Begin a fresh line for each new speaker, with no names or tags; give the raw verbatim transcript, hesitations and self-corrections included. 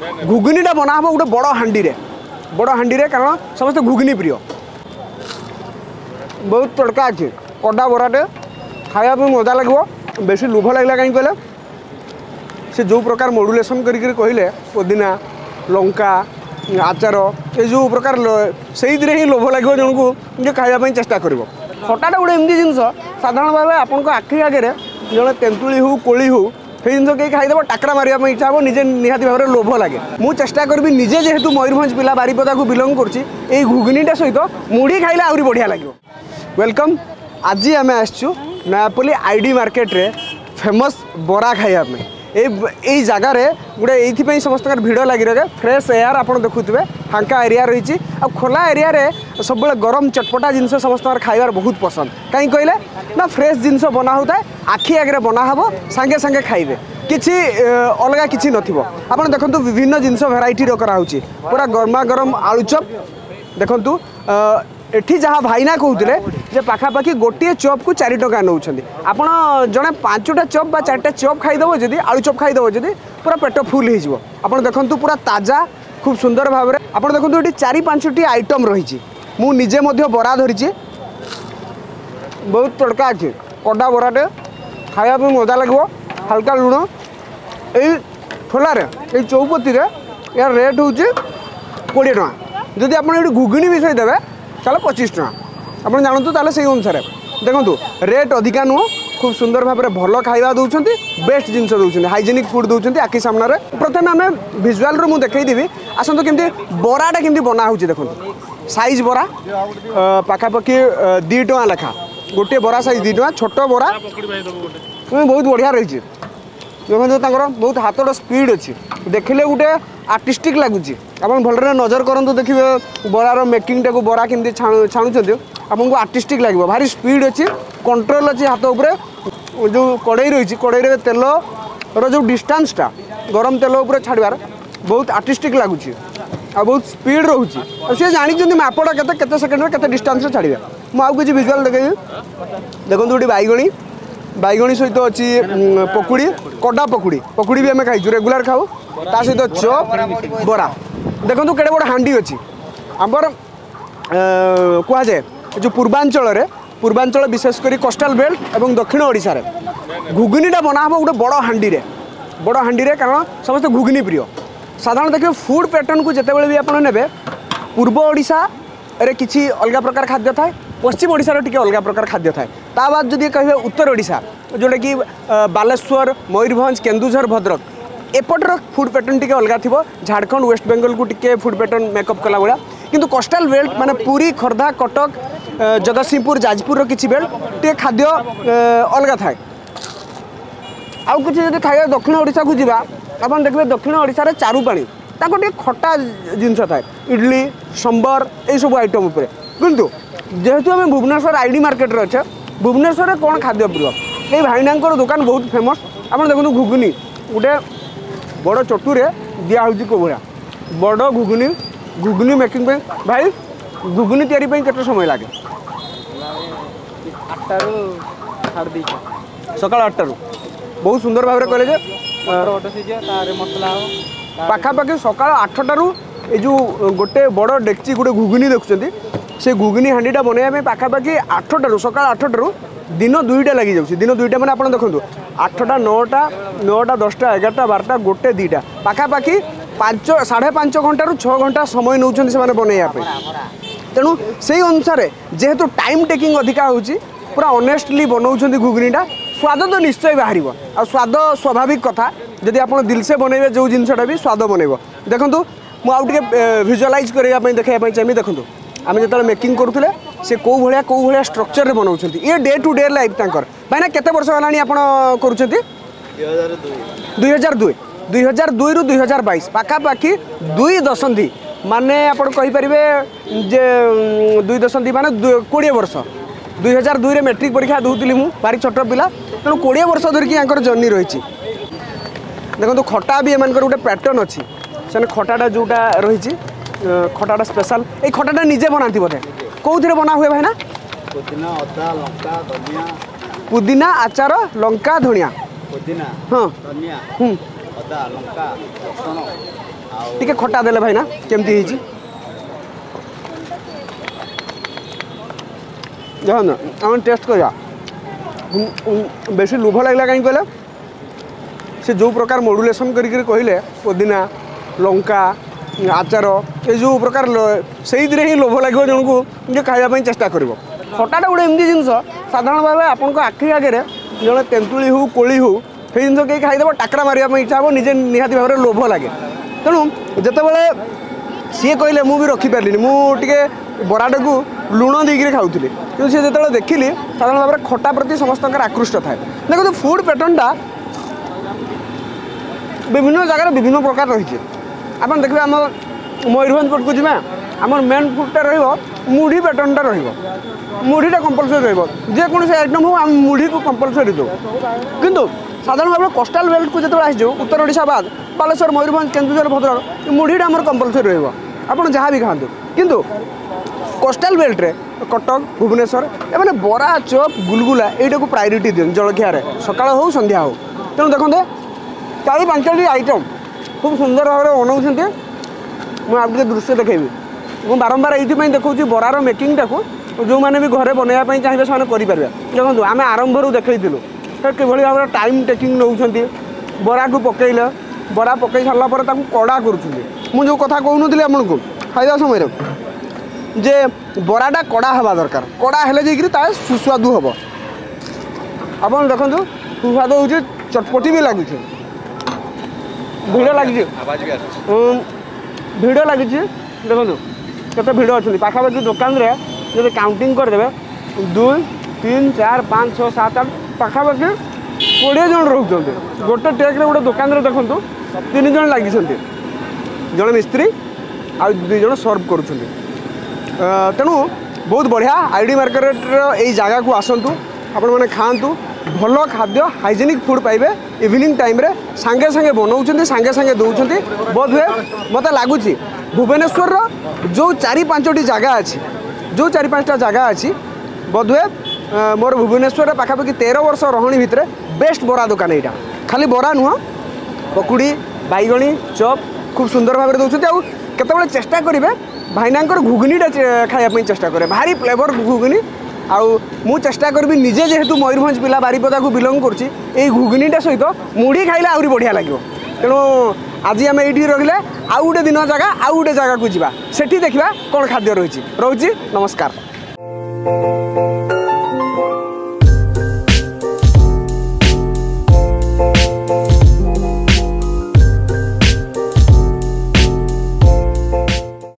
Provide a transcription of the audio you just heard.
घुगुनीटा बना हम गोटे बड़ हाँडी बड़ हाँडी कारण समस्त घुगुनी प्रिय बहुत तड़का अच्छे कड़ा बराटे खाया मजा लगे बेसी लोभ लगला कहीं कहले से जो प्रकार मॉड्यूलेशन करके कहले पुदीना लंका आचार ये जो प्रकार से ही लोभ लगे जन को जो खायापी चेष्टा कर खटाटा गोटे एमती जिन साधारण भाव आपन आखि आगे जड़े तेंतुली हो कोली हो से जिन कहीं खाईदेव टाकरा मारे इच्छा हम निजे निहाती भाव में लोभ लगे मुझे चेष्टा करी निजे जेहेतु मयूरभंज पिला बारिपदा को बिलंग कर घुगुनीटा सहित मुढ़ी खाइले आहरी बढ़िया लगे। वेलकम आज आम आसचु नयापल्ली आईडी मार्केट रे फेमस बरा खाइबा यही जगार गोटे ये समस्त भिड़ लगी रहे फ्रेश एयर आप देखुए फांका एरिया रही आ खोला एरिया रे सब गरम चटपटा जिनस समस्त खाइबार बहुत पसंद कहीं कहले ना फ्रेश जिनस बना होता है आखि आगे बना हम सांगे सांगे खाइबे किसी अलग किसी नथिबो आप देखो विभिन्न जिनस भेराइटी कराऊँगी पूरा गरमा गरम आलुचप देखु एठी जहाँ भाईना कहते जे पाखापाखि गोटे चप को चार टका नौ आप जड़े पांचटा चप बा चार्टा चप खाईदेव जदि आलू चप खाईदेव जदि पूरा पेट फुल हो आप देखु पूरा ताजा खूब सुंदर भाव में आप देखो ये चार पांचटी आइटम रही मु निजे मध्य बरा धरी बहुत तड़का अच्छे कड़ा बराटे खाया मजा लगे हल्का लुण यही ठोलार ये चौपती यार रेट हूँ कोड़े टका जदि आप घुगुनी मिसाई देवे चलो पच्चीस टका आप जानतु ताले से अनुसार देखो रेट अधिका नुह खूब सुंदर भाव में भल खाଇବା दौरान बेस्ट जिन दौरान हाइजेनिक फुड दौरान आखि सामने प्रथम आम भिजुआल रू मुझे देखी आसतु केमती बराटा केमती बना हो देखो साइज बरा पाखापाखि दी टका लेखा गोटे बरा साइज दी टका छोट बरा बहुत बढ़िया रही देखो तर बहुत हाथटा स्पीड अच्छी देखले गोटे आर्टिस्टिक लगुच आप भलरे नजर करूँ देखिए बरार मेकिंग टाक बरा केमती छाणुंट आपको आर्टिस्टिक लगे भारी स्पीड अच्छी कंट्रोल अच्छी हाथ उपर जो कड़ई रही कड़ई तेल रो डिस्टेंसटा गरम तेल उपर छाड़बार बहुत आर्टिस्टिक लगुच आ बहुत स्पीड रोचे सी जानी मापटा केते केते सेकेंड में केते डिस्टेंस छाड़िया मुझे किसी विजुआल देखेबी देखो ये बैगणी बैगणी सहित अच्छी पकुड़ी कड़ा पकुड़ी पकुड़ी भी आम खाई रेगुलर खाऊ ता सहित चप बरा देखो केड़े बड़ हांडी अच्छी आमर कहुए जो पूर्वांचल पूर्वांचल विशेषकर कोस्टाल बेल्ट और दक्षिण ओडिशा रे घुगुनीटा बना हम गोटे बड़ हाँडी बड़ हाँडी कारण समस्त घुगुनी प्रिय साधारण देखिए फूड पैटर्न को जिते भी आप ने पूर्व ओडिशा रे किसी अलग प्रकार खाद्य थाए पश्चिम ओडिशा रे अलग प्रकार खाद्य थाए ता बाद जदि कहे उत्तर ओडिशा जोटा कि बालेश्वर मयूरभंज केन्दुझर भद्रक एपटर फूड पैटर्न टी अलग थी झारखंड वेस्ट बेंगल को टिके फूड पैटर्न मेकअप कला भाया किंतु कोस्टाल बेल्ट माने पुरी खोर्धा कटक जगतसिंहपुर जाजपुर किसी बेल्ट टे खाद्य अलग थाए आउ किसी जब खाइबा दक्षिण ओडिशा को जीवा आप देखिए दक्षिण ओडिशा रे चारू पानी ताको टे खट्टा जिनस थाए इडली संबर ये सब आइटम उपर किंतु जेहेतु आम भुवनेश्वर आईडी मार्केट रे अच्छे भुवनेश्वर कौन खाद्य प्रिय ये भाईना दुकान बहुत फेमस आप देखो घुगुनी गोटे बड़ चटुरे दिया हूँ को भाया बड़ घुगुनी घुगुनी मेकिंग पे भाई घुगुनी तैयारी केते समय लगे सका आठटा बहुत सुंदर भाव में कहले पाखापाखि सका आठटारू ये जो गोटे बड़ डेक्ची गोटे घुगुनी देखुं से घुगुनी हांडीटा बनवाई पाखापाखि आठटारू सका आठटारू दिन दुईटा लगी जाऊँ दिन दुईटा मैंने आप देखो आठटा नौटा नौटा दसटा एगारटा बारटा गोटे दुईटा पाखापाखि पांच साढ़े पांच घंटा छः घंटा समय नौ बनवाई तेणु से अनुसार जेहेतु टाइम टेकिंग अधिका होची पूरा ऑनेस्टली बनाऊँ घुगुनीटा स्वाद तो निश्चय बाहर आ स्वाद स्वाभाविक कथा जदि आप दिल से बनइबे जो जिनसटा भी स्वाद बनइब देखूँ मुझे भिजुअलाइज करने देखा चाहिए देखूँ आम जो मेकिंग करूँ से कौ भाया कौ भाया स्ट्रक्चर रे बनाऊँ ये डे टू डे लाइफ तांकर भाईना केते वर्ष होलानी आपण करूँ दुई हजार दुई दुई हजार दुई रु दुई हजार बैश पाखापाखि दुई दशंधि माने आप कहींपर जे दुई दशंधि माने कोड़े वर्ष दुई हजार दुई रे मैट्रिक परीक्षा दूसरी मुझे भारी छोट पिला तेणु कोड़े वर्ष धरिकी जर्नी रही देखो खटा भी एम गोटे पैटर्न अच्छी से खटाटा जोटा रही खटाटा स्पेशल ये खटाटा निजे बनाती बोधे कौन बना हुए भाई ना
पुदीना अदा लंका धनिया
पुदीना आचार लंका धनिया
पुदीना
हाँ
धनिया
हम्म
अदा लंका रसुण
टिके खटा देले भाई ना केमती ହେଇଛି देखो ना हम टेस्ट करिया बेसी लोभ लगला कहीं कहले से जो प्रकार मॉड्यूलेशन करिक कहले पुदीना लंका आचार ये जो प्रकार से ही लोभ लगे जन को जो खावाई चेष्टा कर खटाटा गोटे एमती जिन साधारण भाव आपन आखि आगे जड़े तेंतुली हो कोली हो से जिन कहीं खाईदेव टाकरा मारे इच्छा हम निजे निहाती भाव में लोभ लगे तेणु जितेबाला सी कहले मुझे रखिपारे मुझे बराटा को लुण देकर खाऊली कि सी जो देखिली साधारण भाव में खटा प्रति समस्त आकृष्ट थाए देखो फूड पैटर्नटा विभिन्न जगार विभिन्न प्रकार रही आप देखिए आम मयूरभंज पट को जीवा आम मेन फुडटा रुढ़ी पैटर्नटा रुढ़ीटा कंपलसरी रोकि आइटम हो आम मुढ़ी को कंपलसरी दो किंतु साधारण भाव में कोस्टाल बेल्ट को जो आसो उत्तर ओडिशा बाद बालेश्वर मयूरभंज केन्दुझर भद्रक मुढ़ीटा आम कंपलसरी रहा जहाँ भी खातु किंतु कोस्टाल बेल्ट रे कटक भुवनेश्वर एमाने बरा चप गुलगुला यटा को प्रायोरीटी दिखाते जलखिया सकाल हो संध्या हो तेणु देखते चार पांचटी आइटम खूब सुंदर भाव में बनाऊँ मुझे दृश्य देखी मुझे बारंबार ये देखा बरार मेकिंगटा को जो मैंने भी घरे बनवाई चाहिए से करेंगे देखो आम आरंभ देखलु कि भाव में टाइम टेकिंग नौ बरा को पकईले बरा पकई सारापर कड़ा कर जो कथा कहूनी आपको खाଇବା समय जे बराटा कड़ा हवा दरकार कड़ा हेले जाकि सुस्वादु हम आप देखो सुस्वाद हो चटपटी भी लगे भिड़ लगी भिड़ लगी देखो केते भिड़ अच्छी पाखापाखि दुकान रे जब काउंटिंग करदे दुई तीन चार पाँच छः सात आठ पाखापाखि कोड़े जन रोचे गोटे टेक्रे गोटे दुकान रे देखो तीन जन लगी जड़े मिस्त्री आ दुई जन सर्व कर तेणु बहुत बढ़िया आईडी मार्केट यही जगह को आसतु आपण मैंने खातु भल खाद्य हाइजेनिक फूड पाइबे इवनिंग टाइम रे सांगे सांगे बनाऊँ सांगे सांगे दौरान बोध हुए मत लगुच भुवनेश्वर जो चारि पांचटी जगह अच्छी जो चारि पांचटा जगह अच्छी बोध हुए मोर भुवनेश्वर पाखापाखि तेरह वर्ष रहणी भितर बेस्ट बरा दुकान यहाँ खाली बरा नुह पकुड़ी बैगणी चप खूब सुंदर भाव में दौरान आउ केतबेले चेष्टा करेंगे भाईनांकर घुगुनीटा खायापी चेष्टा करे भारी फ्लेवर घुगुनी आउ मु चेष्टा करी निजे जेहेतु मयूरभंज पिला बारिपदा को बिलंग करुँची घुगुनीटा सहित मुढ़ी खाइले आहरी बढ़िया लगे तेणु आज आम ये रहिले आउ गोटे दिन जगह आउ गोटे जगह को जावा सेठी देखा कौन खाद्य रही रोची नमस्कार।